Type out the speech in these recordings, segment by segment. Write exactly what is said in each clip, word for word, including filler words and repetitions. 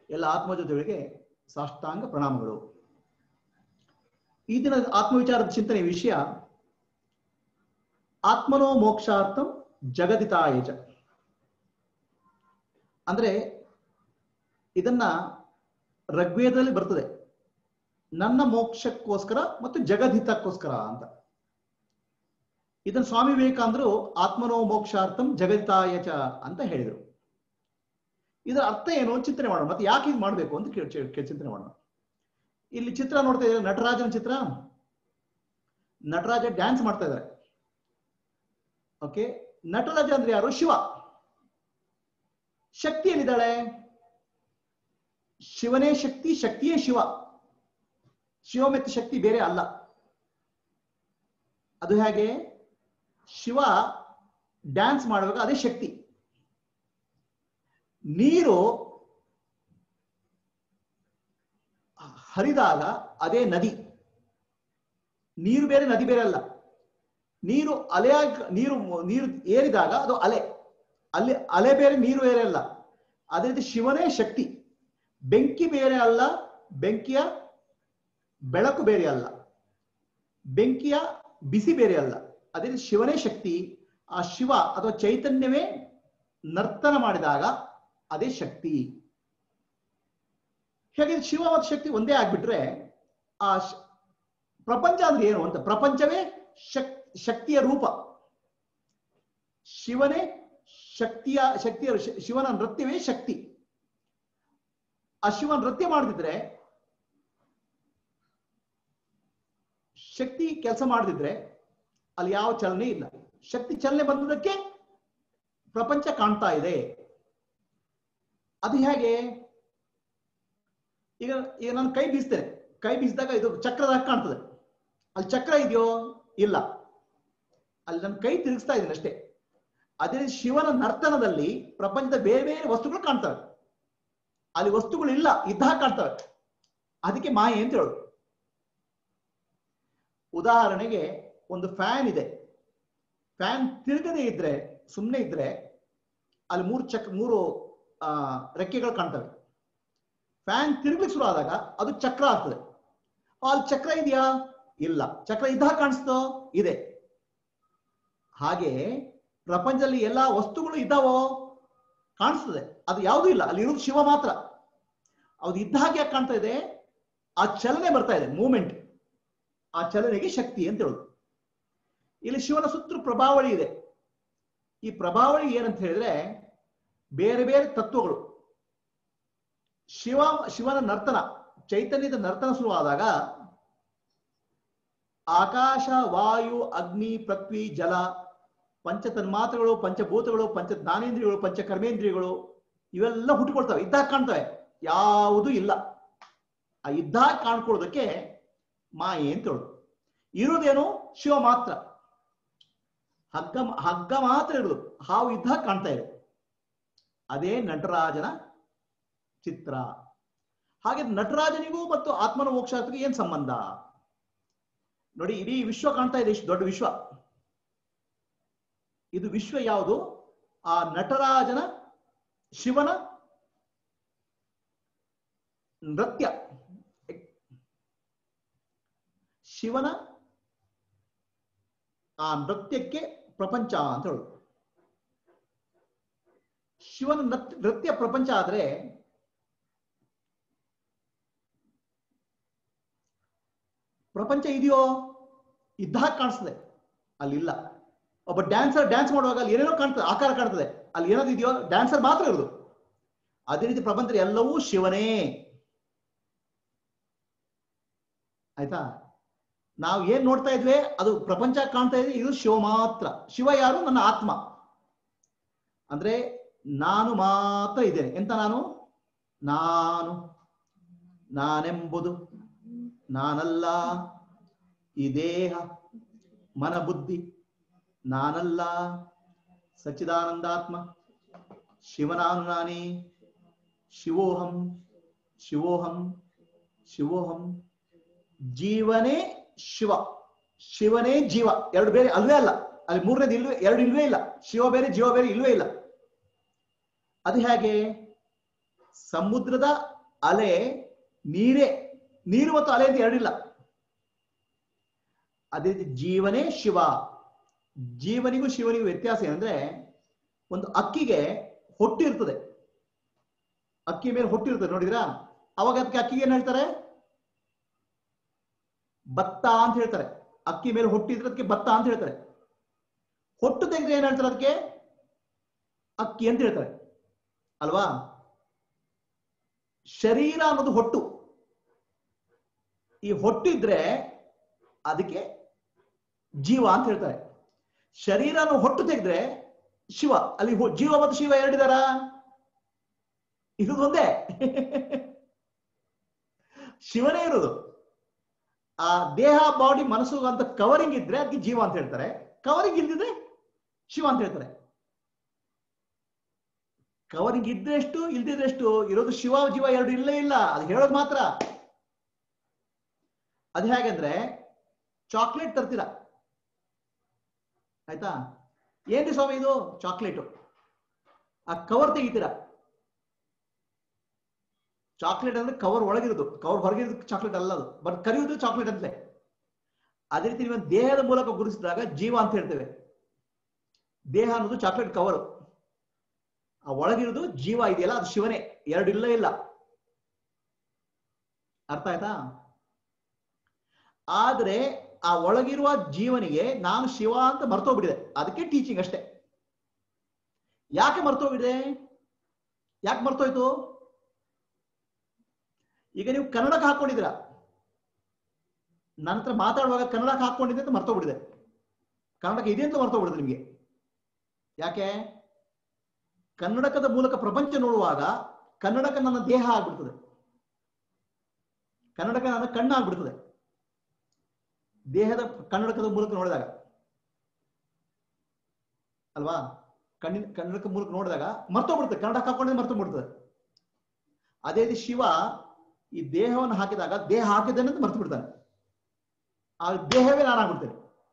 ಎಲ್ಲ ಆತ್ಮಜ್ಯೋತಿಗಳಿಗೆ ಸಾಷ್ಟಾಂಗ ಪ್ರಣಾಮಗಳು. ಈ ದಿನದ ಆತ್ಮವಿಚಾರದ ಚಿಂತನೆ ವಿಷಯ ಆತ್ಮನೋ ಮೋಕ್ಷಾರ್ಥಂ ಜಗದಿತಾಯಚ. ಅಂದ್ರೆ ಇದನ್ನ ಋಗ್ವೇದದಲ್ಲಿ ಬರ್ತದೆ, ನನ್ನ ಮೋಕ್ಷಕ್ಕೋಸ್ಕರ ಮತ್ತು ಜಗದ್ಹಿತಕ್ಕೋಸ್ಕರ ಅಂತ. ಇದನ್ನ ಸ್ವಾಮಿ ವಿವೇಕಾನಂದರು ಆತ್ಮನೋ ಮೋಕ್ಷಾರ್ಥಂ ಜಗದಿತಾಯಚ ಅಂತ ಹೇಳಿದರು. ಇದರ ಅರ್ಥ ಏನು ಚಿಂತನೆ ಮಾಡೋಣ, ಮತ್ತೆ ಯಾಕೆ ಇದು ಮಾಡಬೇಕು ಅಂತ ಚಿಂತನೆ ಮಾಡೋಣ. ಇಲ್ಲಿ ಚಿತ್ರ ನೋಡ್ತಾ ಇದ್ದಾರೆ, ನಟರಾಜನ ಚಿತ್ರ. ನಟರಾಜ ಡ್ಯಾನ್ಸ್ ಮಾಡ್ತಾ ಇದ್ದಾರೆ. ಓಕೆ, ನಟರಾಜ ಅಂದ್ರೆ ಯಾರು? ಶಿವ. ಶಕ್ತಿ ಏನಿದ್ದಾಳೆ? ಶಿವನೇ ಶಕ್ತಿ, ಶಕ್ತಿಯೇ ಶಿವ. ಶಿವ ಮತ್ತು ಶಕ್ತಿ ಬೇರೆ ಅಲ್ಲ. ಅದು ಹೇಗೆ? ಶಿವ ಡ್ಯಾನ್ಸ್ ಮಾಡುವಾಗ ಅದೇ ಶಕ್ತಿ. ನೀರು ಹರಿದಾಗ ಅದೇ ನದಿ. ನೀರು ಬೇರೆ, ನದಿ ಬೇರೆ ಅಲ್ಲ. ನೀರು ಅಲೆ ನೀರು ನೀರು ಏರಿದಾಗ ಅದು ಅಲೆ. ಅಲ್ಲಿ ಅಲೆ ಬೇರೆ, ನೀರು ಬೇರೆ ಅಲ್ಲ. ಅದೇ ರೀತಿ ಶಿವನೇ ಶಕ್ತಿ. ಬೆಂಕಿ ಬೇರೆ ಅಲ್ಲ, ಬೆಂಕಿಯ ಬೆಳಕು ಬೇರೆ ಅಲ್ಲ, ಬೆಂಕಿಯ ಬಿಸಿ ಬೇರೆ ಅಲ್ಲ. ಅದೇ ರೀತಿ ಶಿವನೇ ಶಕ್ತಿ. ಆ ಶಿವ ಅಥವಾ ಚೈತನ್ಯವೇ ನರ್ತನ ಮಾಡಿದಾಗ ಅದೇ ಶಕ್ತಿ. ಹೇಗೆ ಶಿವ ಮತ್ತು ಶಕ್ತಿ ಒಂದೇ ಆಗ್ಬಿಟ್ರೆ ಆ ಪ್ರಪಂಚ ಅಂದ್ರೆ ಏನು ಅಂತ? ಪ್ರಪಂಚವೇ ಶಕ್ ಶಕ್ತಿಯ ರೂಪ. ಶಿವನೇ ಶಕ್ತಿಯ ಶಕ್ತಿಯ ಶಿವನ ನೃತ್ಯವೇ ಶಕ್ತಿ. ಆ ಶಿವ ನೃತ್ಯ ಮಾಡದಿದ್ರೆ, ಶಕ್ತಿ ಕೆಲಸ ಮಾಡದಿದ್ರೆ ಅಲ್ಲಿ ಯಾವ ಚಲನೆ ಇಲ್ಲ. ಶಕ್ತಿ ಚಲನೆ ಬಂದದಕ್ಕೆ ಪ್ರಪಂಚ ಕಾಣ್ತಾ ಇದೆ. ಅದು ಹೇಗೆ? ಈಗ ಈಗ ನಾನು ಕೈ ಬೀಸ್ತೇನೆ, ಕೈ ಬೀಸಿದಾಗ ಇದು ಚಕ್ರದಾಗ ಕಾಣ್ತದೆ. ಅಲ್ಲಿ ಚಕ್ರ ಇದೆಯೋ? ಇಲ್ಲ. ಅಲ್ಲಿ ನನ್ನ ಕೈ ತಿರುಗಿಸ್ತಾ ಇದ್ದೀನಿ ಅಷ್ಟೇ. ಅದೇ ಶಿವನ ನರ್ತನದಲ್ಲಿ ಪ್ರಪಂಚದ ಬೇರೆ ಬೇರೆ ವಸ್ತುಗಳು ಕಾಣ್ತವೆ. ಅಲ್ಲಿ ವಸ್ತುಗಳು ಇಲ್ಲ, ಇದ್ದಾಗ ಕಾಣ್ತವೆ. ಅದಕ್ಕೆ ಮಾಯೆ ಅಂತ ಹೇಳೋದು. ಉದಾಹರಣೆಗೆ ಒಂದು ಫ್ಯಾನ್ ಇದೆ. ಫ್ಯಾನ್ ತಿರುಗದೇ ಇದ್ರೆ, ಸುಮ್ಮನೆ ಇದ್ರೆ ಅಲ್ಲಿ ಮೂರು ಚಕ್ ಮೂರು ಆ ರೆಕ್ಕೆಗಳು ಕಾಣ್ತವೆ. ಫ್ಯಾನ್ ತಿರುಗಲಿಕ್ಕೆ ಶುರು ಆದಾಗ ಅದು ಚಕ್ರ ಆಗ್ತದೆ. ಅಲ್ಲಿ ಚಕ್ರ ಇದೆಯಾ? ಇಲ್ಲ. ಚಕ್ರ ಇದ್ದಾಗ ಕಾಣಿಸ್ತೋ? ಇದೆ. ಹಾಗೆ ಪ್ರಪಂಚದಲ್ಲಿ ಎಲ್ಲಾ ವಸ್ತುಗಳು ಇದ್ದಾವೋ? ಕಾಣಿಸ್ತದೆ. ಅದು ಯಾವುದೂ ಇಲ್ಲ, ಅಲ್ಲಿ ಇರೋದು ಶಿವ ಮಾತ್ರ. ಅದು ಇದ್ದ ಹಾಗೆ ಯಾಕೆ ಕಾಣ್ತಾ ಇದೆ? ಆ ಚಲನೆ ಬರ್ತಾ ಇದೆ, ಮೂಮೆಂಟ್. ಆ ಚಲನೆಗೆ ಶಕ್ತಿ ಅಂತ ಹೇಳುದು. ಇಲ್ಲಿ ಶಿವನ ಸುತ್ತಲೂ ಪ್ರಭಾವಳಿ ಇದೆ. ಈ ಪ್ರಭಾವಳಿ ಏನಂತ ಹೇಳಿದ್ರೆ ಬೇರೆ ಬೇರೆ ತತ್ವಗಳು. ಶಿವ ಶಿವನ ನರ್ತನ, ಚೈತನ್ಯದ ನರ್ತನ ಶುರುವಾದಾಗ ಆಕಾಶ, ವಾಯು, ಅಗ್ನಿ, ಪೃಥ್ವಿ, ಜಲ, ಪಂಚ ತನ್ಮಾತ್ರಗಳು, ಪಂಚಭೂತಗಳು, ಪಂಚ ಜ್ಞಾನೇಂದ್ರಿಯಗಳು, ಪಂಚ ಕರ್ಮೇಂದ್ರಿಯಗಳು ಇವೆಲ್ಲ ಹುಟ್ಟುಕೊಳ್ತವೆ. ಇದ್ದಾಗ ಕಾಣ್ತವೆ, ಯಾವುದೂ ಇಲ್ಲ. ಆ ಇದ್ದಾಗ ಕಾಣ್ಕೊಳ್ಳೋದಕ್ಕೆ ಮಾಯೆ ಅಂತ ಹೇಳುದು. ಇರುವುದೇನು? ಶಿವ ಮಾತ್ರ. ಹಗ್ಗ ಹಗ್ಗ ಮಾತ್ರ ಇರುವುದು, ಹಾವು ಇದ್ದಾಗ ಕಾಣ್ತಾ ಇದೆ. ಅದೇ ನಟರಾಜನ ಚಿತ್ರ. ಹಾಗೆ ನಟರಾಜನಿಗೂ ಮತ್ತು ಆತ್ಮನ ಮೋಕ್ಷಾರ್ಥಕ್ಕೆ ಏನ್ ಸಂಬಂಧ ನೋಡಿ. ಇಡೀ ವಿಶ್ವ ಕಾಣ್ತಾ ಇದೆ, ಇಷ್ಟು ದೊಡ್ಡ ವಿಶ್ವ. ಇದು ವಿಶ್ವ ಯಾವುದು? ಆ ನಟರಾಜನ, ಶಿವನ ನೃತ್ಯ. ಶಿವನ ಆ ನೃತ್ಯಕ್ಕೆ ಪ್ರಪಂಚ ಅಂತ ಹೇಳುದು. ಶಿವನ ನೃತ್ಯ ಪ್ರಪಂಚ ಆದ್ರೆ ಪ್ರಪಂಚ ಇದೆಯೋ? ಇದ್ದಾಗ ಕಾಣಿಸ್ತದೆ, ಅಲ್ಲಿಲ್ಲ. ಒಬ್ಬ ಡ್ಯಾನ್ಸರ್ ಡ್ಯಾನ್ಸ್ ಮಾಡುವಾಗ ಅಲ್ಲಿ ಏನೇನೋ ಕಾಣ್ತದೆ, ಆಕಾರ ಕಾಣ್ತದೆ. ಅಲ್ಲಿ ಏನಾದ್ರು ಇದೆಯೋ? ಡ್ಯಾನ್ಸರ್ ಮಾತ್ರ ಇರೋದು. ಅದೇ ರೀತಿ ಪ್ರಪಂಚದಲ್ಲಿ ಎಲ್ಲವೂ ಶಿವನೇ. ಆಯ್ತಾ? ನಾವು ಏನ್ ನೋಡ್ತಾ ಇದ್ವಿ ಅದು ಪ್ರಪಂಚ ಕಾಣ್ತಾ ಇದೆ, ಇದು ಶಿವ ಮಾತ್ರ. ಶಿವ ಯಾರು? ನನ್ನ ಆತ್ಮ. ಅಂದ್ರೆ ನಾನು ಮಾತ್ರ ಇದ್ದೇನೆ. ಎಂತ ನಾನು? ನಾನು ನಾನೆಂಬುದು ನಾನಲ್ಲ. ಈ ದೇಹ, ಮನ, ಬುದ್ಧಿ ನಾನಲ್ಲ. ಸಚ್ಚಿದಾನಂದಾತ್ಮ ಶಿವನಾನು ನಾನೇ. ಶಿವೋಹಂ ಶಿವೋಹಂ ಶಿವೋಹಂ. ಜೀವನೇ ಶಿವ, ಶಿವನೇ ಜೀವ. ಎರಡು ಬೇರೆ ಅಲ್ವೇ ಅಲ್ಲ. ಅಲ್ಲಿ ಮೂರನೇದು ಇಲ್ವೇ, ಎರಡು ಇಲ್ವೇ ಇಲ್ಲ. ಶಿವ ಬೇರೆ, ಜೀವ ಬೇರೆ ಇಲ್ವೇ ಇಲ್ಲ. ಅದು ಹೇಗೆ? ಸಮುದ್ರದ ಅಲೆ ನೀರೇ, ನೀರು ಮತ್ತು ಅಲೆ ಅಂತ ಎರಡಿಲ್ಲ. ಅದೇ ರೀತಿ ಜೀವನೇ ಶಿವ. ಜೀವನಿಗೂ ಶಿವನಿಗೂ ವ್ಯತ್ಯಾಸ ಏನಂದ್ರೆ, ಒಂದು ಅಕ್ಕಿಗೆ ಹೊಟ್ಟು ಇರ್ತದೆ, ಅಕ್ಕಿ ಮೇಲೆ ಹೊಟ್ಟು ಇರ್ತದೆ ನೋಡಿದ್ರಾ, ಅವಾಗ ಅದಕ್ಕೆ ಅಕ್ಕಿಗೆ ಏನ್ ಹೇಳ್ತಾರೆ? ಭತ್ತ ಅಂತ ಹೇಳ್ತಾರೆ. ಅಕ್ಕಿ ಮೇಲೆ ಹೊಟ್ಟಿದ್ರೆ ಅದಕ್ಕೆ ಭತ್ತ ಅಂತ ಹೇಳ್ತಾರೆ. ಹೊಟ್ಟು ತೆಗೆದ್ರೆ ಏನ್ ಹೇಳ್ತಾರೆ? ಅದಕ್ಕೆ ಅಕ್ಕಿ ಅಂತ ಹೇಳ್ತಾರೆ ಅಲ್ವಾ? ಶರೀರ ಅನ್ನೋದು ಹೊಟ್ಟು. ಈ ಹೊಟ್ಟಿದ್ರೆ ಅದಕ್ಕೆ ಜೀವ ಅಂತ ಹೇಳ್ತಾರೆ. ಶರೀರನ ಹೊಟ್ಟು ತೆಗೆದ್ರೆ ಶಿವ. ಅಲ್ಲಿ ಜೀವ ಮತ್ತು ಶಿವ ಎರಡಿದಾರ? ಇದು ಒಂದೇ. ಶಿವನೇ ಇರೋದು. ಆ ದೇಹ, ಬಾಡಿ, ಮನಸ್ಸು ಅಂತ ಕವರಿಂಗ್ ಇದ್ರೆ ಅದಕ್ಕೆ ಜೀವ ಅಂತ ಹೇಳ್ತಾರೆ. ಕವರಿಂಗ್ ಇಲ್ದಿದ್ರೆ ಶಿವ ಅಂತ ಹೇಳ್ತಾರೆ. ಕವರಿಂಗ್ ಇದ್ರೆಷ್ಟು, ಇಲ್ದಿದ್ರೆಷ್ಟು ಇರೋದು ಶಿವ ಜೀವ ಎರಡು ಇಲ್ಲೇ ಇಲ್ಲ. ಅದು ಹೇಳೋದು ಮಾತ್ರ. ಅದು ಹೇಗೆಂದ್ರೆ, ಚಾಕ್ಲೇಟ್ ತರ್ತೀರ ಆಯ್ತಾ? ಏನ್ರಿ ಸ್ವಾಮಿ ಇದು ಚಾಕ್ಲೇಟು? ಆ ಕವರ್ ತೆಗಿತೀರಾ. ಚಾಕ್ಲೇಟ್ ಅಂದ್ರೆ ಕವರ್ ಒಳಗಿರೋದು, ಕವರ್ ಹೊರಗಿರೋದು ಚಾಕ್ಲೇಟ್ ಅಲ್ಲ ಅದು, ಬಟ್ ಕರಿಯೋದು ಚಾಕ್ಲೇಟ್ ಅಂತಲೇ. ಅದೇ ರೀತಿ ನೀವು ದೇಹದ ಮೂಲಕ ಗುರುಸಿದಾಗ ಜೀವ ಅಂತ ಹೇಳ್ತೇವೆ. ದೇಹ ಅನ್ನೋದು ಚಾಕ್ಲೇಟ್ ಕವರ್, ಆ ಒಳಗಿರೋದು ಜೀವ ಇದೆಯಲ್ಲ ಅದು ಶಿವನೇ. ಎರಡು ಇಲ್ಲ ಇಲ್ಲ. ಅರ್ಥ ಆಯ್ತಾ? ಆದ್ರೆ ಆ ಒಳಗಿರುವ ಜೀವನಿಗೆ ನಾನು ಶಿವ ಅಂತ ಮರ್ತೋಗ್ಬಿಟ್ಟಿದೆ. ಅದಕ್ಕೆ ಟೀಚಿಂಗ್ ಅಷ್ಟೇ. ಯಾಕೆ ಮರ್ತೋಗ್ಬಿಟ್ಟಿದೆ? ಯಾಕೆ ಮರ್ತೋಯ್ತು? ಈಗ ನೀವು ಕನ್ನಡಕ್ಕೆ ಹಾಕೊಂಡಿದ್ದೀರಾ, ನನ್ನ ಹತ್ರ ಮಾತಾಡುವಾಗ ಕನ್ನಡಕ್ಕೆ ಹಾಕೊಂಡಿದ್ದೆ ಅಂತ ಮರ್ತೋಗ್ಬಿಟ್ಟಿದೆ. ಕನ್ನಡಕ ಇದೆ ಅಂತ ಮರ್ತೋಗ್ಬಿಡಿದೆ ನಿಮ್ಗೆ. ಯಾಕೆ? ಕನ್ನಡಕದ ಮೂಲಕ ಪ್ರಪಂಚ ನೋಡುವಾಗ ಕನ್ನಡಕ ನನ್ನ ದೇಹ ಆಗ್ಬಿಡ್ತದೆ, ಕನ್ನಡಕ ನನ್ನ ಕಣ್ಣು ಆಗ್ಬಿಡ್ತದೆ. ದೇಹದ ಕನ್ನಡಕದ ಮೂಲಕ ನೋಡಿದಾಗ ಅಲ್ವಾ? ಕಣ್ಣಿನ ಕನ್ನಡಕ ಮೂಲಕ ನೋಡಿದಾಗ ಮರ್ತೋಗ್ಬಿಡ್ತದೆ, ಕನ್ನಡಕ ಹಾಕೊಂಡ್ರೆ ಮರ್ತೋಗ್ಬಿಡ್ತದೆ. ಅದೇ ರೀತಿ ಶಿವ ಈ ದೇಹವನ್ನು ಹಾಕಿದಾಗ ದೇಹ ಹಾಕಿದ್ದೇನೆ ಅಂತ ಮರ್ತು ಬಿಡ್ತಾನೆ. ಆ ದೇಹವೇ ನಾನಾಗ್ಬಿಡ್ತೇನೆ.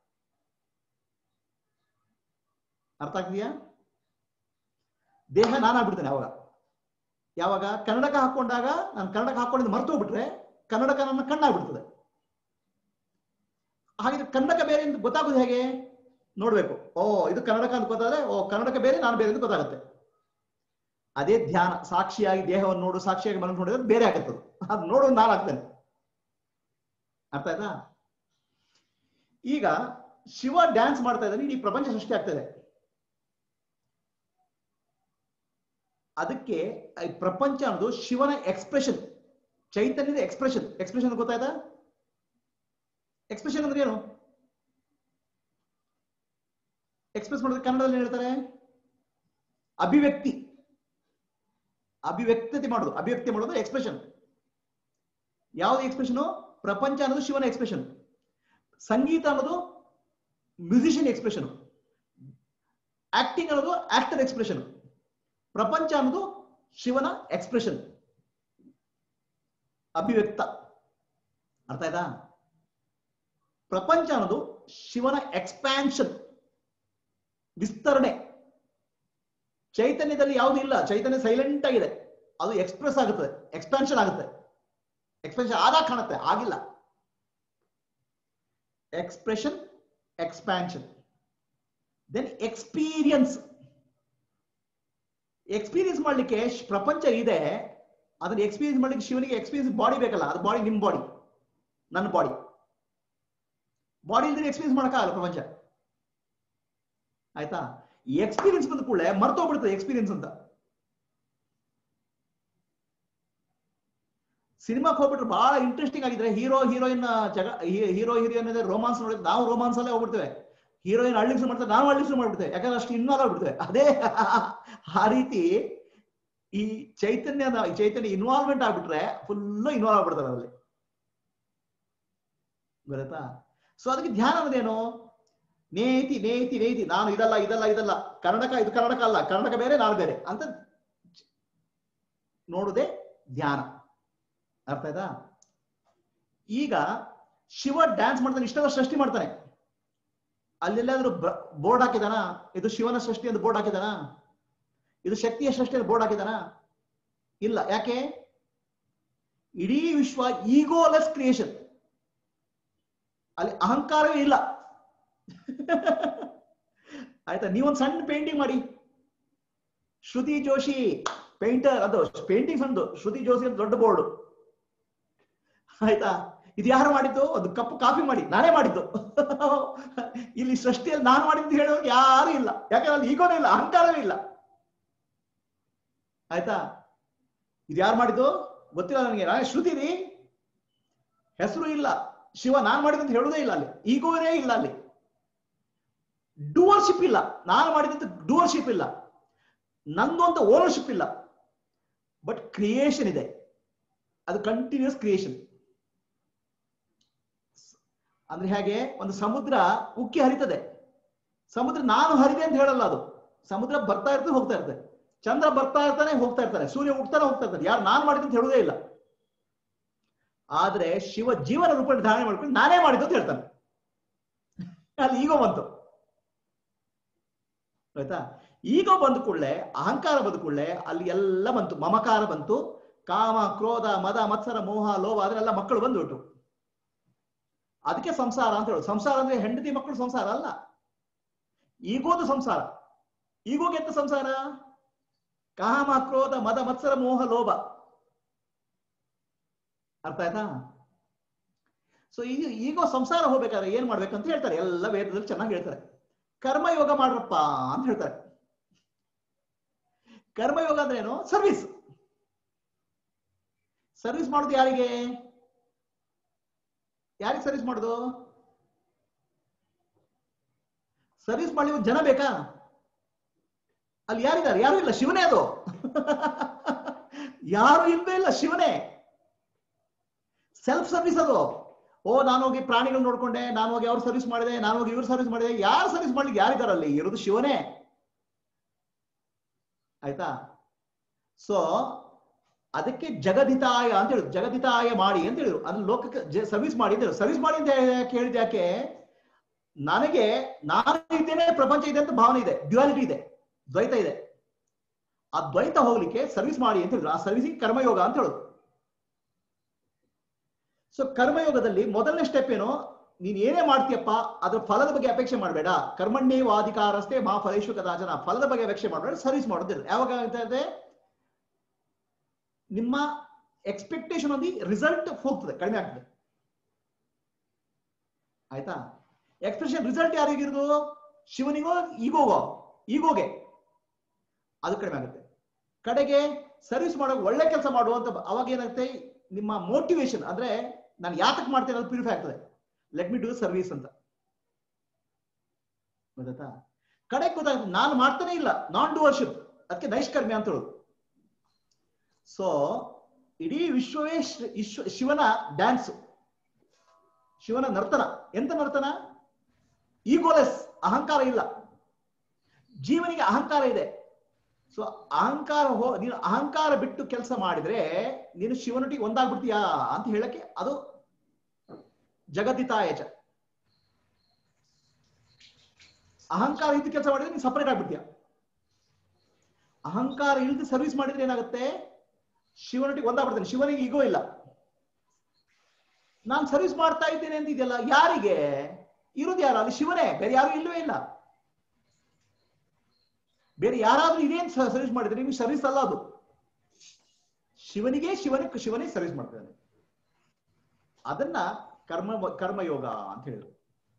ಅರ್ಥ ಆಗ್ತೀಯಾ? ದೇಹ ನಾನಾಗ್ಬಿಡ್ತೇನೆ ಅವಾಗ. ಯಾವಾಗ? ಕನ್ನಡಕ ಹಾಕೊಂಡಾಗ ನಾನು ಕನ್ನಡಕ ಹಾಕೊಂಡಿದ್ದು ಮರ್ತು ಹೋಗ್ಬಿಟ್ರೆ ಕನ್ನಡಕ ನನ್ನ ಕಣ್ಣಾಗ್ಬಿಡ್ತದೆ. ಹಾಗಿದ್ರೆ ಕನ್ನಡಕ ಬೇರೆ ಅಂತ ಗೊತ್ತಾಗೋದು ಹೇಗೆ? ನೋಡ್ಬೇಕು. ಓ ಇದು ಕನ್ನಡಕ ಅಂತ ಗೊತ್ತಾದ್ರೆ, ಓ ಕನ್ನಡಕ ಬೇರೆ ನಾನು ಬೇರೆ ಅಂತ ಗೊತ್ತಾಗುತ್ತೆ. ಅದೇ ಧ್ಯಾನ. ಸಾಕ್ಷಿಯಾಗಿ ದೇಹವನ್ನು ನೋಡು, ಸಾಕ್ಷಿಯಾಗಿ ಮನಸ್ಸು ನೋಡಿದ್ರೆ ಬೇರೆ ಆಗತ್ತದು. ಅದು ನೋಡೋದು ನಾನು ಆಗ್ತೇನೆ. ಅರ್ಥ ಆಯ್ತಾ? ಈಗ ಶಿವ ಡ್ಯಾನ್ಸ್ ಮಾಡ್ತಾ ಇದ್ದಾನೆ, ಇಡೀ ಪ್ರಪಂಚ ಸೃಷ್ಟಿ ಆಗ್ತದೆ. ಅದಕ್ಕೆ ಪ್ರಪಂಚ ಅನ್ನೋದು ಶಿವನ ಎಕ್ಸ್ಪ್ರೆಷನ್, ಚೈತನ್ಯದ ಎಕ್ಸ್ಪ್ರೆಷನ್. ಎಕ್ಸ್ಪ್ರೆಷನ್ ಗೊತ್ತಾಯ್ತಾ? ಎಕ್ಸ್ಪ್ರೆಷನ್ ಅಂದ್ರೆ ಏನು? ಎಕ್ಸ್ಪ್ರೆಸ್ ಮಾಡೋದು ಕನ್ನಡದಲ್ಲಿ ಹೇಳ್ತಾರೆ ಅಭಿವ್ಯಕ್ತಿ. ಅಭಿವ್ಯಕ್ತತೆ ಮಾಡೋದು, ಅಭಿವ್ಯಕ್ತಿ ಮಾಡೋದು ಎಕ್ಸ್ಪ್ರೆಷನ್. ಯಾವುದು ಎಕ್ಸ್ಪ್ರೆಷನ್? ಪ್ರಪಂಚ ಅನ್ನೋದು ಶಿವನ ಎಕ್ಸ್ಪ್ರೆಷನ್. ಸಂಗೀತ ಅನ್ನೋದು ಮ್ಯೂಸಿಷಿಯನ್ ಎಕ್ಸ್ಪ್ರೆಷನ್. ಆಕ್ಟಿಂಗ್ ಅನ್ನೋದು ಆಕ್ಟರ್ ಎಕ್ಸ್ಪ್ರೆಷನ್. ಪ್ರಪಂಚ ಅನ್ನೋದು ಶಿವನ ಎಕ್ಸ್ಪ್ರೆಷನ್, ಅಭಿವ್ಯಕ್ತ. ಅರ್ಥ ಆಯ್ತಾ? ಪ್ರಪಂಚ ಅನ್ನೋದು ಶಿವನ ಎಕ್ಸ್ಪ್ಯಾನ್ಷನ್, ವಿಸ್ತರಣೆ. ಚೈತನ್ಯದಲ್ಲಿ ಯಾವುದು ಇಲ್ಲ, ಚೈತನ್ಯ ಸೈಲೆಂಟ್ ಆಗಿದೆ. ಅದು ಎಕ್ಸ್ಪ್ರೆಸ್ ಆಗುತ್ತದೆ, ಎಕ್ಸ್ಪ್ಯಾನ್ಷನ್ ಆಗುತ್ತೆ. ಎಕ್ಸ್ಪ್ಯಾನ್ಷನ್ ಆದಾಗ ಕಾಣುತ್ತೆ, ಆಗಿಲ್ಲ. Expression, expansion. Then experience. Experience ಮಾಡ್ಲಿಕ್ಕೆ ಪ್ರಪಂಚ ಇದೆ, ಅದನ್ನ ಎಕ್ಸ್ಪೀರಿಯನ್ಸ್ ಮಾಡ್ಲಿಕ್ಕೆ ಶಿವನಿಗೆ ಎಕ್ಸ್ಪೀರಿಯನ್ಸ್ ಬಾಡಿ ಬೇಕಲ್ಲ. ಅದು ಬಾಡಿ ನಿಮ್ ಬಾಡಿ, ನನ್ನ ಬಾಡಿ. ಬಾಡಿ ಇಲ್ದ್ರೆ ಎಕ್ಸ್ಪೀರಿಯನ್ಸ್ ಮಾಡಕ್ಕಾಗಲ್ಲ ಪ್ರಪಂಚ. ಆಯ್ತಾ? ಎಕ್ಸ್ಪೀರಿಯನ್ಸ್ ಬಂದ ಕೂಡಲೇ ಮರ್ತೋಗ್ಬಿಡ್ತದೆ ಎಕ್ಸ್ಪೀರಿಯನ್ಸ್ ಅಂತ. ಸಿನಿಮಾಕ್ಕೆ ಹೋಗ್ಬಿಟ್ರೆ ಬಹಳ ಇಂಟ್ರೆಸ್ಟಿಂಗ್ ಆಗಿದ್ರೆ ಹೀರೋ ಹೀರೋಯಿನ್ ಜಗ ಹೀರೋ ಹೀರೋಯಿನ್ ರೋಮಾನ್ಸ್ ನೋಡಿದ್ರೆ ನಾವು ರೋಮಾನ್ಸ್ ಅಲ್ಲೇ ಹೋಗ್ಬಿಡ್ತೇವೆ. ಹೀರೋಯಿನ್ ಅಳ್ಳಿಸು ಮಾಡ್ತಾರೆ, ನಾವು ಅಳ್ಳಿಸು ಮಾಡ್ಬಿಡ್ತೇವೆ. ಯಾಕಂದ್ರೆ ಅಷ್ಟು ಇನ್ವಾಲ್ವ್ ಆಗ್ಬಿಡ್ತೇವೆ. ಅದೇ ಆ ರೀತಿ ಈ ಚೈತನ್ಯದ ಚೈತನ್ಯ ಇನ್ವಾಲ್ವ್ಮೆಂಟ್ ಆಗ್ಬಿಟ್ರೆ ಫುಲ್ ಇನ್ವಾಲ್ವ್ ಆಗ್ಬಿಡ್ತಾರೆ ಅಲ್ಲಿ. ಗೊತ್ತಾ? ಸೊ ಅದಕ್ಕೆ ಧ್ಯಾನ ಅನ್ನೋದೇನು? ನೇತಿ ನೇತಿ ನೇತಿ. ನಾನು ಇದಲ್ಲ ಇದಲ್ಲ ಇದಲ್ಲ, ಕನ್ನಡಕ ಇದು ಕನ್ನಡಕ ಅಲ್ಲ, ಕನ್ನಡಕ ಬೇರೆ ನಾನು ಬೇರೆ ಅಂತ ನೋಡುದೇ ಧ್ಯಾನ. ಅರ್ಥ ಆಯ್ತಾ? ಈಗ ಶಿವ ಡ್ಯಾನ್ಸ್ ಮಾಡ್ತಾನೆ, ಇಷ್ಟೆಲ್ಲ ಸೃಷ್ಟಿ ಮಾಡ್ತಾನೆ. ಅಲ್ಲೆಲ್ಲಾದ್ರೂ ಬೋರ್ಡ್ ಹಾಕಿದಾನ ಇದು ಶಿವನ ಸೃಷ್ಟಿ ಅಂತ ಬೋರ್ಡ್ ಹಾಕಿದಾನ? ಇದು ಶಕ್ತಿಯ ಸೃಷ್ಟಿ ಅಂತ ಬೋರ್ಡ್ ಹಾಕಿದಾನ? ಇಲ್ಲ. ಯಾಕೆ? ಇಡೀ ವಿಶ್ವ ಈಗೋಲೆಸ್ ಕ್ರಿಯೇಷನ್, ಅಲ್ಲಿ ಅಹಂಕಾರವೇ ಇಲ್ಲ. ಆಯ್ತಾ? ನೀವೊಂದು ಸಣ್ಣ ಪೇಂಟಿಂಗ್ ಮಾಡಿ, ಶ್ರುತಿ ಜೋಶಿ ಪೇಂಟರ್, ಅದು ಪೇಂಟಿಂಗ್ ಸಣ್ಣದು, ಶ್ರುತಿ ಜೋಶಿ ಅಂತ ದೊಡ್ಡ ಬೋರ್ಡ್, ಆಯ್ತಾ? ಇದು ಯಾರು ಮಾಡಿದ್ದು? ಒಂದು ಕಪ್ ಕಾಫಿ ಮಾಡಿ ನಾನೇ ಮಾಡಿದ್ದು. ಇಲ್ಲಿ ಸೃಷ್ಟಿಯಲ್ಲಿ ನಾನು ಮಾಡಿದ್ದು ಹೇಳೋರು ಯಾರು ಇಲ್ಲ, ಯಾಕಂದ್ರೆ ಅಲ್ಲಿ ಈಗೋನೇ ಇಲ್ಲ, ಅಹಂಕಾರವೇ ಇಲ್ಲ. ಆಯ್ತಾ? ಇದು ಯಾರು ಮಾಡಿದ್ದು ಗೊತ್ತಿಲ್ಲ ನನಗೆ, ನಾನೇ ಶ್ರುತಿನಿ, ಹೆಸರು ಇಲ್ಲ, ಶಿವ ನಾನ್ ಮಾಡಿದಂತ ಹೇಳುವುದೇ ಇಲ್ಲ, ಅಲ್ಲಿ ಈಗೋನೇ ಇಲ್ಲ, ಅಲ್ಲಿ ಡೂವರ್ಶಿಪ್ ಇಲ್ಲ, ನಾನು ಮಾಡಿದಂತ ಡೂವರ್ಶಿಪ್ ಇಲ್ಲ, ನಂದು ಅಂತ ಓನರ್ಶಿಪ್ ಇಲ್ಲ. ಬಟ್ ಕ್ರಿಯೇಷನ್ ಇದೆ, ಅದು ಕಂಟಿನ್ಯೂಸ್ ಕ್ರಿಯೇಷನ್. ಅಂದ್ರೆ ಹೇಗೆ ಒಂದು ಸಮುದ್ರ ಉಕ್ಕಿ ಹರಿತದೆ, ಸಮುದ್ರ ನಾನು ಹರಿದೆ ಅಂತ ಹೇಳಲ್ಲ, ಅದು ಸಮುದ್ರ ಬರ್ತಾ ಇರ್ತದೆ ಹೋಗ್ತಾ ಇರ್ತದೆ, ಚಂದ್ರ ಬರ್ತಾ ಇರ್ತಾನೆ ಹೋಗ್ತಾ ಇರ್ತಾನೆ, ಸೂರ್ಯ ಹುಡ್ತಾನೆ ಹೋಗ್ತಾ ಇರ್ತಾನೆ, ಯಾರು ನಾನು ಮಾಡಿದೆ ಅಂತ ಹೇಳುವುದೇ ಇಲ್ಲ. ಆದ್ರೆ ಶಿವ ಜೀವನ ರೂಪ ಧಾರಣೆ ಮಾಡ್ಕೊಂಡು ನಾನೇ ಮಾಡಿದ್ದು ಅಂತ ಹೇಳ್ತಾನೆ, ಅಲ್ಲಿ ಈಗೋ ಬಂತು. ಆಯ್ತಾ? ಈಗೋ ಬಂದ ಕೂಡಲೇ, ಅಹಂಕಾರ ಬಂದ ಕೂಡಲೇ ಅಲ್ಲಿ ಎಲ್ಲ ಬಂತು, ಮಮಕಾರ ಬಂತು, ಕಾಮ ಕ್ರೋಧ ಮದ ಮತ್ಸರ ಮೋಹ ಲೋಭ ಅದನ್ನೆಲ್ಲ ಮಕ್ಕಳು ಬಂದ್ಬಿಟ್ಟು. ಅದಕ್ಕೆ ಸಂಸಾರ ಅಂತ ಹೇಳೋದು. ಸಂಸಾರ ಅಂದ್ರೆ ಹೆಂಡತಿ ಮಕ್ಕಳು ಸಂಸಾರ ಅಲ್ಲ, ಈಗೋದು ಸಂಸಾರ. ಈಗೋಗೆ ಎಂತ ಸಂಸಾರ? ಕಾಮ ಕ್ರೋಧ ಮದ ಮತ್ಸರ ಮೋಹ ಲೋಭ. ಅರ್ಥ ಆಯ್ತಾ? ಸೊ ಈಗ ಈಗೋ ಸಂಸಾರ ಹೋಗ್ಬೇಕಾದ್ರೆ ಏನ್ ಮಾಡ್ಬೇಕಂತ ಹೇಳ್ತಾರೆ, ಎಲ್ಲ ವೇದದಲ್ಲಿ ಚೆನ್ನಾಗಿ ಹೇಳ್ತಾರೆ. ಕರ್ಮಯೋಗ ಮಾಡ್ರಪ್ಪ ಅಂತ ಹೇಳ್ತಾರೆ. ಕರ್ಮಯೋಗ ಅಂದ್ರೆ ಏನು? ಸರ್ವಿಸ್. ಸರ್ವಿಸ್ ಮಾಡೋದು ಯಾರಿಗೆ? ಯಾರಿಗೆ ಸರ್ವಿಸ್ ಮಾಡೋದು? ಸರ್ವಿಸ್ ಮಾಡಲಿಕ್ಕೆ ಜನ ಬೇಕಾ? ಅಲ್ಲಿ ಯಾರಿದ್ದಾರೆ? ಯಾರು ಇಲ್ಲ, ಶಿವನೇ ಅದು. ಯಾರು ಇಲ್ಲವೇ ಇಲ್ಲ, ಶಿವನೇ. ಸೆಲ್ಫ್ ಸರ್ವಿಸ್ ಅದು. ಓ ನಾನು ಹೋಗಿ ಪ್ರಾಣಿಗಳು ನೋಡ್ಕೊಂಡೆ, ನಾನು ಹೋಗಿ ಅವ್ರು ಸರ್ವಿಸ್ ಮಾಡಿದೆ, ನಾನು ಹೋಗಿ ಇವ್ರು ಸರ್ವಿಸ್ ಮಾಡಿದೆ. ಯಾರು ಸರ್ವಿಸ್ ಮಾಡ್ಲಿಕ್ಕೆ ಯಾರಿದ್ದಾರೆ? ಅಲ್ಲಿ ಇರೋದು ಶಿವನೇ. ಆಯ್ತಾ? ಸೊ ಅದಕ್ಕೆ ಜಗದಿತಾಯ ಅಂತ ಹೇಳಿದ್ರು, ಜಗದಿತಾಯ ಮಾಡಿ ಅಂತ ಹೇಳಿದ್ರು. ಅದು ಲೋಕಕ್ಕೆ ಸರ್ವಿಸ್ ಮಾಡಿ ಅಂತ ಹೇಳಿದ್ರು. ಸರ್ವಿಸ್ ಮಾಡಿ ಅಂತ ಕೇಳಿದ ಯಾಕೆ? ನನಗೆ ನಾನು ಇದ್ದೇನೆ, ಪ್ರಪಂಚ ಇದೆ ಅಂತ ಭಾವನೆ ಇದೆ, ಡ್ಯುಯಾಲಿಟಿ ಇದೆ, ದ್ವೈತ ಇದೆ. ಆ ದ್ವೈತ ಹೋಗ್ಲಿಕ್ಕೆ ಸರ್ವಿಸ್ ಮಾಡಿ ಅಂತ ಹೇಳಿದ್ರು. ಆ ಸರ್ವಿಸಿಂಗ್ ಕರ್ಮಯೋಗ ಅಂತ ಹೇಳೋದು. ಸೊ ಕರ್ಮಯೋಗದಲ್ಲಿ ಮೊದಲನೇ ಸ್ಟೆಪ್ ಏನು? ನೀನ್ ಏನೇ ಮಾಡ್ತೀಯಪ್ಪ ಅದ್ರ ಫಲದ ಬಗ್ಗೆ ಅಪೇಕ್ಷೆ ಮಾಡಬೇಡ. ಕರ್ಮಣ್ಯೇವಾಧಿಕಾರಸ್ಥೆ ಮಾ ಫಲೇಶು ಕದಾಚನ. ಫಲದ ಬಗ್ಗೆ ಅಪೇಕ್ಷೆ ಮಾಡಬೇಡ, ಸರ್ವಿಸ್ ಮಾಡೋದಿಲ್ಲ. ಯಾವಾಗ ಅಂತ ಇದೆ? ನಿಮ್ಮ ಎಕ್ಸ್ಪೆಕ್ಟೇಷನ್ ಆಫ್ ದಿ ರಿಸಲ್ಟ್ ಹೋಗ್ತದೆ, ಕಡಿಮೆ ಆಗ್ತದೆ. ಆಯ್ತಾ? ಎಕ್ಸ್ಪೆಕ್ಟೇಷನ್ ರಿಸಲ್ಟ್ ಯಾರಿಗಿರೋದು? ಶಿವನಿಗೋ ಈಗೋಗೋ? ಈಗೋಗೆ. ಅದು ಕಡಿಮೆ ಆಗುತ್ತೆ. ಕಡೆಗೆ ಸರ್ವಿಸ್ ಮಾಡೋ, ಒಳ್ಳೆ ಕೆಲಸ ಮಾಡುವಂತ, ಅವಾಗ ಏನಾಗುತ್ತೆ? ನಿಮ್ಮ ಮೋಟಿವೇಶನ್ ಅಂದ್ರೆ ನಾನು ಯಾತಕ್ ಮಾಡ್ತೇನೆ ಅದು ಪ್ಯೂರಿಫೈ ಆಗ್ತದೆ. ಲೆಟ್ ಮಿ ಡೂ ಸರ್ವಿಸ್ ಅಂತ. ಗೊತ್ತಾ? ಕಡೆಗೆ ಗೊತ್ತಾಗ್ತದೆ ನಾನು ಮಾಡ್ತಾನೆ ಇಲ್ಲ, ನಾನ್ ಡೂವರ್ಶಿಪ್. ಅದಕ್ಕೆ ನೈಷ್ಕರ್ಮ್ಯ ಅಂತ ಹೇಳೋದು. ಸೊ ಇಡೀ ವಿಶ್ವವೇ ವಿಶ್ವ ಶಿವನ ಡ್ಯಾನ್ಸ್, ಶಿವನ ನರ್ತನ. ಎಂತ ನರ್ತನ? ಈಗೋಲೆಸ್, ಅಹಂಕಾರ ಇಲ್ಲ. ಜೀವನಿಗೆ ಅಹಂಕಾರ ಇದೆ. ಸೊ ಅಹಂಕಾರ ಹೋ ನೀನು ಅಹಂಕಾರ ಬಿಟ್ಟು ಕೆಲಸ ಮಾಡಿದ್ರೆ ನೀನು ಶಿವನೊಟ್ಟಿಗೆ ಒಂದಾಗ್ಬಿಡ್ತೀಯಾ ಅಂತ ಹೇಳಕ್ಕೆ ಅದು ಜಗದಿತಾಯಚ. ಅಹಂಕಾರ ಇದ್ದು ಕೆಲಸ ಮಾಡಿದ್ರೆ ನೀನು ಸಪರೇಟ್ ಆಗ್ಬಿಡ್ತೀಯ. ಅಹಂಕಾರ ಇಲ್ಲದೆ ಸರ್ವಿಸ್ ಮಾಡಿದ್ರೆ ಏನಾಗುತ್ತೆ? ಶಿವನೊಟ್ಟಿಗೆ ಒಂದಾಗ್ಬಿಡ್ತಾನೆ. ಶಿವನಿಗೆ ಈಗೋ ಇಲ್ಲ. ನಾನು ಸರ್ವಿಸ್ ಮಾಡ್ತಾ ಇದ್ದೇನೆ ಅಂತಿದೆಯಲ್ಲ, ಯಾರಿಗೆ ಇರೋದು? ಯಾರು? ಅಲ್ಲಿ ಶಿವನೇ, ಬೇರೆ ಯಾರು ಇಲ್ಲವೇ ಇಲ್ಲ. ಬೇರೆ ಯಾರಾದ್ರೂ ಇದೇನು ಸರ್ವಿಸ್ ಮಾಡಿದ್ರೆ ನಿಮ್ಗೆ ಸರ್ವಿಸ್ ಅಲ್ಲ ಅದು. ಶಿವನಿಗೆ ಶಿವನೇ ಶಿವನೇ ಸರ್ವಿಸ್ ಮಾಡ್ತಾನೆ. ಅದನ್ನ ಕರ್ಮ ಕರ್ಮಯೋಗ ಅಂತ ಹೇಳಿದ್ರು.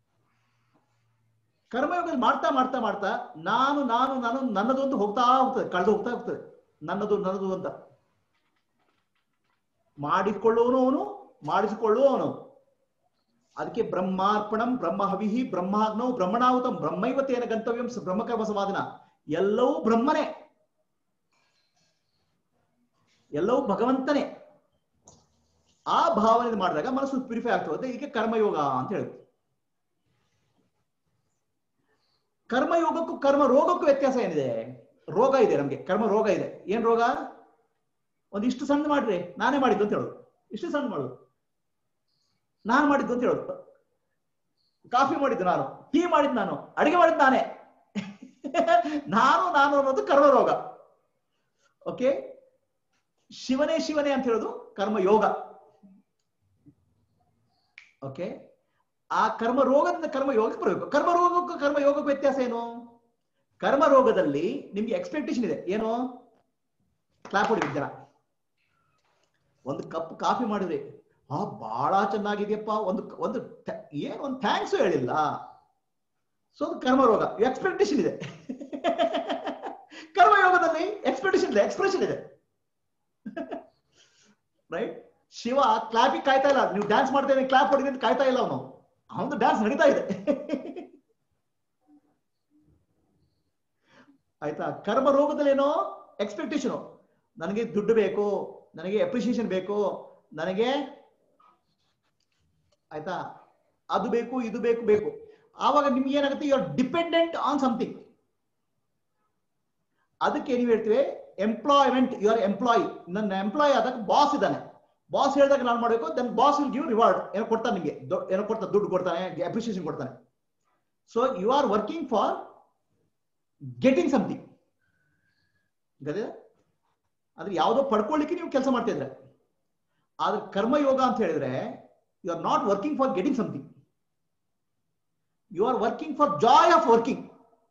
ಕರ್ಮಯೋಗ ಮಾಡ್ತಾ ಮಾಡ್ತಾ ಮಾಡ್ತಾ ನಾನು ನಾನು ನಾನು ನನ್ನದು ಅಂತ ಹೋಗ್ತಾ ಹೋಗ್ತದೆ, ಕಳೆದು ಹೋಗ್ತಾ ಹೋಗ್ತದೆ. ನನ್ನದು ನನ್ನದು ಅಂತ ಮಾಡಿಕೊಳ್ಳುವನು ಅವನು, ಮಾಡಿಸಿಕೊಳ್ಳುವವನು. ಅದಕ್ಕೆ ಬ್ರಹ್ಮಾರ್ಪಣಂ ಬ್ರಹ್ಮ ಹವಿಹಿ ಬ್ರಹ್ಮಾಗ್ನೌ ಬ್ರಹ್ಮಣಾಹುತಂ ಬ್ರಹ್ಮೈವತೇನ ಗಂತವ್ಯಂ ಬ್ರಹ್ಮಕರ್ಮ ಸಮಾಧಿನ. ಎಲ್ಲವೂ ಬ್ರಹ್ಮನೇ, ಎಲ್ಲವೂ ಭಗವಂತನೇ. ಆ ಭಾವನೆ ಮಾಡಿದಾಗ ಮನಸ್ಸು ಪ್ಯೂರಿಫೈ ಆಗ್ತದೆ. ಇದಕ್ಕೆ ಕರ್ಮಯೋಗ ಅಂತ ಹೇಳುದು. ಕರ್ಮಯೋಗಕ್ಕೂ ಕರ್ಮ ರೋಗಕ್ಕೂ ವ್ಯತ್ಯಾಸ ಏನಿದೆ? ರೋಗ ಇದೆ ನಮ್ಗೆ, ಕರ್ಮ ರೋಗ ಇದೆ. ಏನ್ ರೋಗ? ಒಂದಿಷ್ಟು ಸಣ್ಣ ಮಾಡ್ರಿ, ನಾನೇ ಮಾಡಿದ್ದು ಅಂತ ಹೇಳೋದು. ಇಷ್ಟು ಸಣ್ಣ ಮಾಡೋದು, ನಾನು ಮಾಡಿದ್ದು ಅಂತ ಹೇಳೋದು. ಕಾಫಿ ಮಾಡಿದ್ದು ನಾನು, ಟೀ ಮಾಡಿದ್ದು ನಾನು, ಅಡಿಗೆ ಮಾಡಿದ್ದು ನಾನೇ. ನಾನು ನಾನು ಅನ್ನೋದು ಕರ್ಮ ರೋಗ. ಓಕೆ? ಶಿವನೇ ಶಿವನೇ ಅಂತ ಹೇಳೋದು ಕರ್ಮಯೋಗ. ಓಕೆ, ಆ ಕರ್ಮ ರೋಗದಿಂದ ಕರ್ಮ ಯೋಗಕ್ಕೆ ಬರಬೇಕು. ಕರ್ಮ ರೋಗಕ್ಕೂ ಕರ್ಮ ಯೋಗಕ್ಕೂ ವ್ಯತ್ಯಾಸ ಏನು? ಕರ್ಮ ರೋಗದಲ್ಲಿ ನಿಮ್ಗೆ ಎಕ್ಸ್ಪೆಕ್ಟೇಷನ್ ಇದೆ, ಏನು? ಕ್ಲಾಪ್ ಹೊಡಿ ಜನ. ಒಂದು ಕಪ್ ಕಾಫಿ ಮಾಡಿದ್ರಿ, ಆ ಬಹಳ ಚೆನ್ನಾಗಿದೆಯಪ್ಪ, ಒಂದು ಒಂದು ಏನು ಒಂದು ಥ್ಯಾಂಕ್ಸ್ ಹೇಳಿಲ್ಲ. ಸೊ ಅದು ಕರ್ಮ ರೋಗ, ಎಕ್ಸ್ಪೆಕ್ಟೇಷನ್ ಇದೆ. ಕರ್ಮಯೋಗದಲ್ಲಿ ಎಕ್ಸ್ಪೆಕ್ಟೇಷನ್ ಇದೆ, ಎಕ್ಸ್ಪ್ರೆಷನ್ ಇದೆ. ರೈಟ್? ಶಿವ ಕ್ಲಾಪಿಗೆ ಕಾಯ್ತಾ ಇಲ್ಲ, ನೀವು ಡ್ಯಾನ್ಸ್ ಮಾಡ್ತೇವೆ ಕ್ಲಾಪ್ ಹೊಡಿದೆ ಅಂತ ಕಾಯ್ತಾ ಇಲ್ಲ ಅವನು, ಅವನು ಡ್ಯಾನ್ಸ್ ನಡೀತಾ ಇದೆ. ಆಯ್ತಾ? ಕರ್ಮ ರೋಗದಲ್ಲಿ ಏನೋ ಎಕ್ಸ್ಪೆಕ್ಟೇಷನ್, ನನಗೆ ದುಡ್ಡು ಬೇಕು, ನನಗೆ ಅಪ್ರಿಸಿಯೇಷನ್ ಬೇಕು, ನನಗೆ ಆಯ್ತಾ ಅದು ಬೇಕು ಇದು ಬೇಕು ಬೇಕು. ಆವಾಗ ನಿಮ್ಗೆ ಏನಾಗುತ್ತೆ, you are dependent on something. ಅದಕ್ಕೆ ನೀವು ಹೇಳ್ತೀವಿ ಎಂಪ್ಲಾಯ್ಮೆಂಟ್. You are employee. ನನ್ನ ಎಂಪ್ಲಾಯ್ ಆದಾಗ ಬಾಸ್ ಇದ್ದಾನೆ, ಬಾಸ್ ಹೇಳಿದಾಗ ನಾನು ಮಾಡಬೇಕು, then boss will give reward. ಏನೋ ಕೊಡ್ತಾನೆ ನಿಮಗೆ, ಏನೋ ಕೊಡ್ತಾನೆ, ದುಡ್ಡು ಕೊಡ್ತಾನೆ, ಅಪ್ರಿಸಿಯೇಷನ್ ಕೊಡ್ತಾನೆ. So you are working for getting something. ಗದೆ ಅಂದ್ರೆ ಯಾವುದೋ ಪಡ್ಕೊಳ್ಳಿಕ್ಕೆ ನೀವು ಕೆಲಸ ಮಾಡ್ತಾ ಇದ್ರೆ. ಆದ್ರೆ ಕರ್ಮಯೋಗ ಅಂತ ಹೇಳಿದ್ರೆ you are not working for getting something, you are working for joy of working,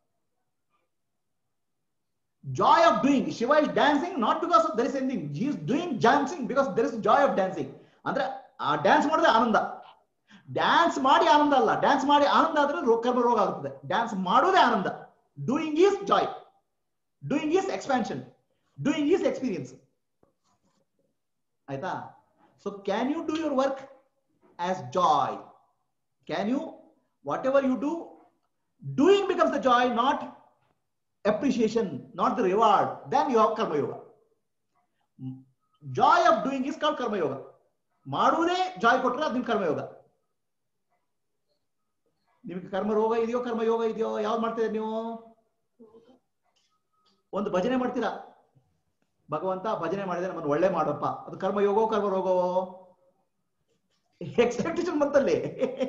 joy of doing. Shiva is dancing not because of there is anything, he is doing dancing because there is joy of dancing. ಅಂದ್ರೆ ಆ dance ಮಾಡಿದ್ರೆ ಆನಂದ, dance ಮಾಡಿ ಆನಂದ ಅಲ್ಲ, dance ಮಾಡಿ ಆನಂದ ಆದ್ರೆ ಕರ್ಮ ರೋಗ ಆಗುತ್ತದೆ. ಡ್ಯಾನ್ಸ್ ಮಾಡೋದೇ ಆನಂದ. Doing is joy, doing is expansion, doing is experience. ಆಯ್ತಾ? So can you do your work as joy? Can you whatever you do, doing becomes the joy, not appreciation, not the reward, then you have karma yoga. Joy of doing is called karma yoga. ಮಾಡುವುದೇ ಜಾಯ್ ಕೊಟ್ಟರೆ ಅದು ನಿಮ್ಮ ಕರ್ಮ ಯೋಗ. ನಿಮಗೆ ಕರ್ಮ ರೋಗ ಇದೆಯೋ ಕರ್ಮ ಯೋಗ ಇದೆಯೋ? ಯಾವ್ದು ಮಾಡ್ತೀರಾ ನೀವು? ಒಂದು ಭಜನೆ ಮಾಡ್ತೀರಾ, ಭಗವಂತ ಭಜನೆ ಮಾಡಿದ್ರೆ ನಮ್ಮನ್ನು ಒಳ್ಳೆ ಮಾಡಪ್ಪ, ಅದು ಕರ್ಮ ಯೋಗೋ ಕರ್ಮ ರೋಗವೋ? ಎಕ್ಸ್ಪೆಕ್ಟೇಷನ್ ಬಂತಲ್ಲಿ.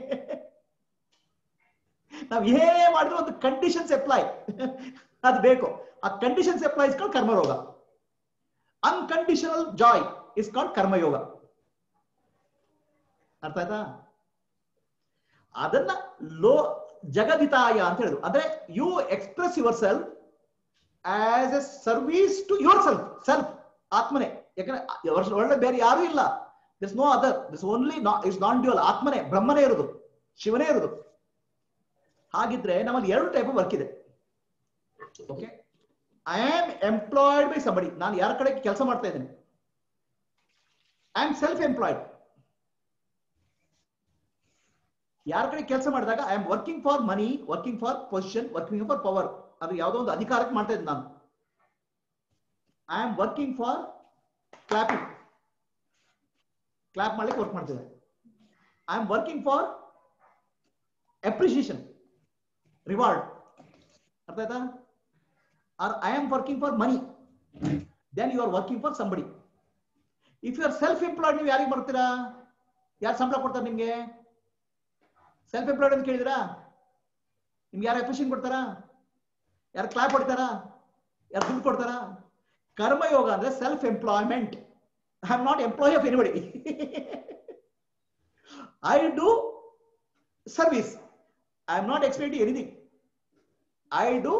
ನಾವು ಏನೇ ಮಾಡಿದ್ರು ಒಂದು ಕಂಡೀಷನ್ಸ್ ಅಪ್ಲೈ, ಅದು ಬೇಕು. ಆ ಕಂಡೀಷನ್ಸ್ ಅಪ್ಲೈ ಇಸ್ ಕಾಲ್ಡ್ ಕರ್ಮರೋಗ. ಅನ್ಕಂಡೀಷನಲ್ ಜಾಯ್ ಇಸ್ ಕಾಲ್ಡ್ ಕರ್ಮಯೋಗ. ಅರ್ಥ ಆಯ್ತಾ? ಅದನ್ನ ಲೋ ಜಗದಿತಾಯ ಅಂತ ಹೇಳಿದ್ರು. ಅಂದ್ರೆ you express yourself as a service to yourself. Self ಆತ್ಮನೆ. ಯಾಕಂದ್ರೆ ಒಳ್ಳೆ ಬೇರೆ ಯಾರು ಇಲ್ಲ, this no other, this only is non dual. ಆತ್ಮನೆ, ಬ್ರಹ್ಮನೇ ಇರೋದು, ಶಿವನೇ ಇರೋದು. ಹಾಗಿದ್ರೆ ನಮ್ಮಲ್ಲಿ ಎರಡು ಟೈಪ್ ವರ್ಕ್ ಇದೆ. Okay, I am employed by somebody. ನಾನು ಯಾರ ಕಡೆ ಕೆಲಸ ಮಾಡ್ತಾ ಇದ್ದೇನೆ? I am self employed. ಯಾರ ಕಡೆ ಕೆಲಸ ಮಾಡಿದಾಗ I am working for money, working for position, working for power. ಅದು ಯಾವುದೋ ಒಂದು ಅಧಿಕಾರಕ್ಕೆ ಮಾಡ್ತಾ ಇದ್ದೆ ನಾನು. I am working for clapping, clap ಮಾಡ್ಲಿಕ್ಕೆ ವರ್ಕ್ ಮಾಡ್ತಿದ್ದೆ. I am working for appreciation, reward. ಅರ್ಥ ಆಯ್ತಾ? Or I am working for money, then you are working for somebody. If you are self-employed, ನೀವು ಯಾರಿಗೆ ಮಾಡ್ತೀರಾ? ಯಾರು ಸಂಬಳ ಕೊಡ್ತಾರೆ ನಿಮ್ಗೆ? ಸೆಲ್ಫ್ ಎಂಪ್ಲಾಯ್ಡ್ ಅಂತ ಕೇಳಿದ್ರಾ? ನಿಮ್ಗೆ ಯಾರು ಅಪ್ರಿಷಿಯೇಷನ್ ಕೊಡ್ತಾರಾ? ಯಾರು ಕ್ಲಾಪ್ ಹೊಡಿತಾರಾ? ಯಾರು ದುಡ್ಡು ಕೊಡ್ತಾರಾ? ಕರ್ಮಯೋಗ ಅಂದ್ರೆ self employment. I am not employee of anybody. I do service. I am not expecting anything. I do.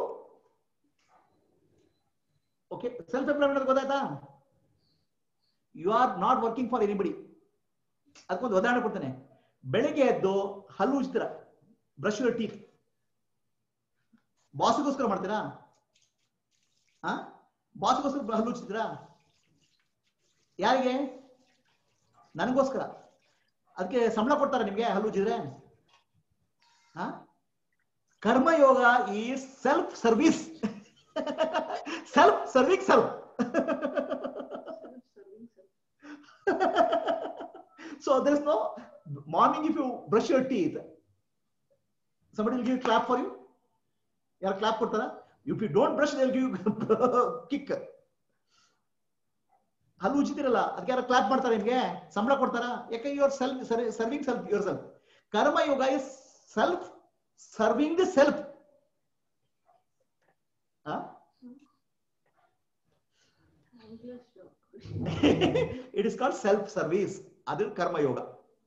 Okay, self employment ಗೊತ್ತಾಯ್ತಾ? You are not working for anybody. ಅದಕ್ಕೊಂದು ಉದಾಹರಣೆ ಕೊಡ್ತೇನೆ. ಬೆಳಿಗ್ಗೆ ಎದ್ದು ಹಲ್ಲು ಉಜ್ತೀರಾ, ಬ್ರಷ್ ಯುವರ್ ಟೀತ್. ಬಾಸ್ಗೋಸ್ಕರ ಮಾಡ್ತೀರಾ? ಹಾ, ಬಾಸ್ಗೋಸ್ಕರ ಹಲ್ಲು ಉಜ್ತೀರಾ? ಯಾರಿಗೆ? ನನಗೋಸ್ಕರ. ಅದಕ್ಕೆ ಸಂಬಳ ಕೊಡ್ತಾರ ನಿಮ್ಗೆ ಹಲ್ಲು ಉಜ್ಜಿದ್ರೆ? ಹಾ, ಕರ್ಮಯೋಗ is self service. Self serving self. So there is no morning. If you brush your teeth, somebody will give you clap for you. Yaar clap kortara? If you don't brush, they will give you kick. hallu ujitiralla, adke yaar clap ಮಾಡ್ತಾರೆ ನಿಮಗೆ, ಸಂಬಳ ಕೊಡ್ತಾರಾ? ಯಾಕೆ? you are self serving self yourself. Karma yoga is self serving the self. Huh? It is called self service. ಅದು ಕರ್ಮಯೋಗ.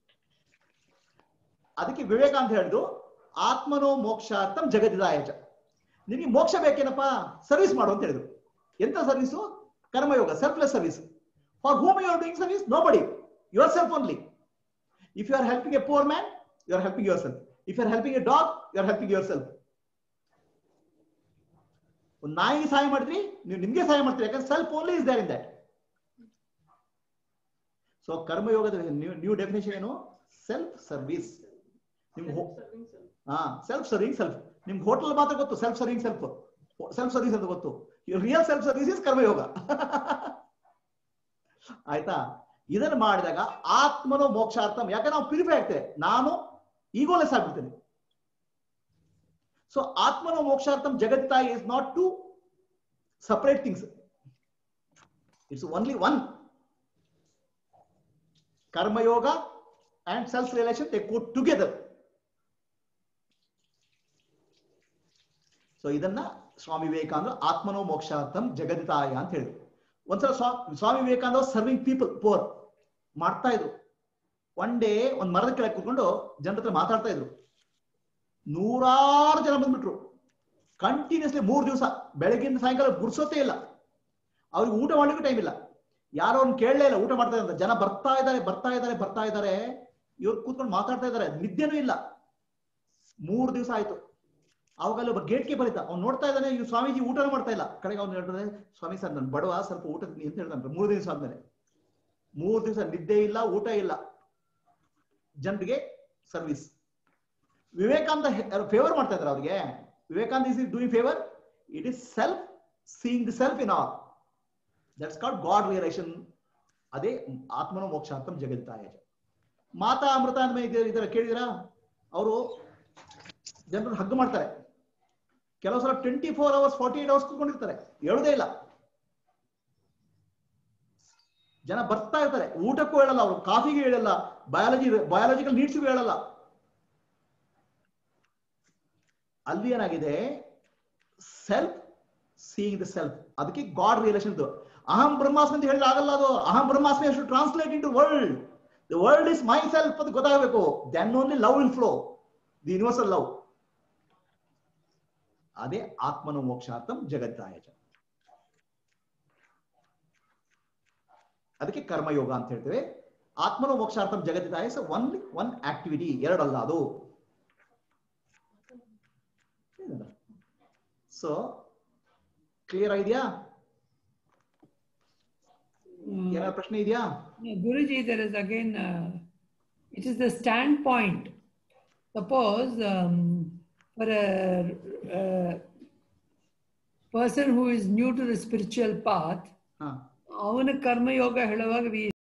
ಅದಕ್ಕೆ ವಿವೇಕಾನಂದ ಹೇಳಿದ್ರು ಆತ್ಮನೋ ಮೋಕ್ಷಾರ್ಥಂ ಜಗದಿದಾಯಚ. ನಿಮಗೆ ಮೋಕ್ಷ ಬೇಕೇನಪ್ಪ, ಸರ್ವಿಸ್ ಮಾಡು ಅಂತ ಹೇಳಿದ್ರು. ಎಂತ ಸರ್ವಿಸು? ಕರ್ಮಯೋಗ, selfless service. For whom you are doing service? Nobody. Yourself only. If you are helping a poor man, you are helping yourself. If you are helping a dog, you are helping yourself. ಒಂದು ನಾಯಿಗೆ ಸಹಾಯ ಮಾಡಿದ್ರಿ, ನೀವು ನಿಮ್ಗೆ ಸಹಾಯ ಮಾಡ್ತೀರಿ. ಯಾಕಂದ್ರೆ self only is there in that. So ಕರ್ಮಯೋಗದ ನ್ಯೂ ಡೆಫಿನೇಷನ್ ಏನು? Self service. ನಿಮ್ಗೆ ಹಾ ಸೆಲ್ಫ್ ಸರ್ವಿಂಗ್ ಸೆಲ್ಫ್. ನಿಮ್ಗೆ ಹೋಟೆಲ್ ಮಾತ್ರ ಗೊತ್ತು self serving self, self service ಅಂತ ಗೊತ್ತು. ರಿಯಲ್ ಸೆಲ್ಫ್ ಸರ್ವಿಸ್ ಇಸ್ ಕರ್ಮಯೋಗ. ಆಯ್ತಾ? ಇದನ್ನು ಮಾಡಿದಾಗ ಆತ್ಮನೋ ಮೋಕ್ಷಾರ್ಥಂ. ಯಾಕಂದ್ರೆ ನಾವು ಪ್ಯೂರಿಫೈ ಆಗ್ತೇವೆ, ನಾನು ಈಗೋಲೆಸ್ ಆಗ್ಬಿಡ್ತೇನೆ. ಸೊ ಆತ್ಮನೋ ಮೋಕ್ಷಾರ್ಥಂ ಜಗತ್ತಾಯಿ is not to separate things, it's only one. ಕರ್ಮಯೋಗ and self realisation they go together. So ಇದನ್ನ ಸ್ವಾಮಿ ವಿವೇಕಾನಂದ ಆತ್ಮನೋ ಮೋಕ್ಷಾರ್ಥಂ ಜಗದಿತಾಯ ಅಂತ ಹೇಳಿದ್ರು. ಒಂದ್ಸಲ Swami Vivekananda serving people poor ಮಾಡ್ತಾ ಇದ್ರು. ಒನ್ ಡೇ ಒಂದ್ ಮರದ ಕೆಳಗೆ ಕೂತ್ಕೊಂಡು ಜನರ ಹತ್ರ ಮಾತಾಡ್ತಾ ಇದ್ರು. ನೂರಾರು ಜನ ಬಂದ್ಬಿಟ್ರು ಕಂಟಿನ್ಯೂಸ್ಲಿ ಮೂರು ದಿವಸ. ಬೆಳಗಿಂದ ಸಾಯಂಕಾಲ ಗುರ್ಸೋತೇ ಇಲ್ಲ. ಅವ್ರಿಗೆ ಊಟ ಮಾಡ್ಲಿಕ್ಕೂ ಟೈಮ್ ಇಲ್ಲ. ಯಾರೋ ಅವ್ನು ಕೇಳಲೇ ಇಲ್ಲ ಊಟ ಮಾಡ್ತಾ ಇದ್ದಾರೆ. ಜನ ಬರ್ತಾ ಇದ್ದಾರೆ ಬರ್ತಾ ಇದ್ದಾರೆ ಬರ್ತಾ ಇದ್ದಾರೆ. ಇವ್ರು ಕೂತ್ಕೊಂಡು ಮಾತಾಡ್ತಾ ಇದ್ದಾರೆ, ನಿದ್ದೆನೂ ಇಲ್ಲ. ಮೂರು ದಿವಸ ಆಯ್ತು. ಅವಾಗಲ್ಲಿ ಒಬ್ಬ ಗೇಟ್ ಕೀಪರ್ ಇದ್ದ. ಅವ್ನು ನೋಡ್ತಾ ಇದ್ದಾನೆ, ಇವ್ ಸ್ವಾಮೀಜಿ ಊಟನೂ ಮಾಡ್ತಾ ಇಲ್ಲ. ಕಡೆಗೆ ಅವ್ನು ಹೇಳ್ತಾರೆ, ಸ್ವಾಮಿ ಸರ್ ನಾನು ಬಡವ, ಸ್ವಲ್ಪ ಊಟ ತಿನ್ನಿ ಅಂತ ಹೇಳ್ತಾನೆ. ಮೂರು ದಿವಸ ಆದ್ಮೇಲೆ ಮೂರು ದಿವಸ ನಿದ್ದೆ ಇಲ್ಲ, ಊಟ ಇಲ್ಲ, ಜನರಿಗೆ ಸರ್ವಿಸ್. ವಿವೇಕಾನಂದ ಫೇವರ್ ಮಾಡ್ತಾ ಇದ್ದಾರೆ ಅವ್ರಿಗೆ. Vivekananda is is doing favour. It is self seeing the self in all. That's called God realisation. ಅದೇ ಆತ್ಮನೋ ಮೋಕ್ಷಾರ್ಥಂ ಜಗತ್ತಾಯ. ಮಾತಾ ಅಮೃತ ಅಂದ್ಮೇಲೆ ಇದರ ಕೇಳಿದಿರಾ? ಅವರು ಜನರನ್ನು ಹಗ್ಗ ಮಾಡ್ತಾರೆ. ಕೆಲವು ಸಲ twenty four hours forty eight hours ಕೂತ್ಕೊಂಡಿರ್ತಾರೆ, ಹೇಳೋದೇ ಇಲ್ಲ. ಜನ ಬರ್ತಾ ಇರ್ತಾರೆ, ಊಟಕ್ಕೂ ಹೇಳಲ್ಲ ಅವರು, ಕಾಫಿಗೆ ಹೇಳಲ್ಲ, ಬಯಾಲಜಿ ಬಯಾಲಜಿಕಲ್ ನೀಡ್ಸ್ಗೂ ಹೇಳಲ್ಲ. ಅಲ್ಲಿ ಏನಾಗಿದೆ? Self seeing the self. ಅದಕ್ಕೆ ಗಾಡ್ ರಿಯಲೇಷನ್. ಅಹಂ ಬ್ರಹ್ಮಾಸ್ಮಿ ಅಂತ ಹೇಳಿದ್ರೆ ಆಗಲ್ಲ. ಅದು ಅಹಂ ಬ್ರಹ್ಮಾಸ್ಮಿ ಅಷ್ಟು translate into world. The world is myself ಅಂತ ಗೊತ್ತಾಗಬೇಕು. Then only love will flow, the universal love. ಅದೇ ಆತ್ಮನೋ ಮೋಕ್ಷಾರ್ಥಂ ಜಗತ್ತಾಯ. ಅದಕ್ಕೆ ಕರ್ಮಯೋಗ ಅಂತ ಹೇಳ್ತೇವೆ. ಆತ್ಮನೋ ಮೋಕ್ಷಾರ್ಥಂ ಜಗತ್ತಾಯ ಒನ್ ಒನ್ ಆಕ್ಟಿವಿಟಿ, ಎರಡಲ್ಲ ಅದು. ಸೊ ಕ್ಲಿಯರ್ ಆಗಿದೆಯಾ? ಏನಾದ್ರು ಪ್ರಶ್ನೆ ಇದೆಯಾ? Guruji, there is again, uh, it is the standpoint. Suppose um, for a, a person who is new to the spiritual path, avana karma yoga ಹೇಳುವಾಗ we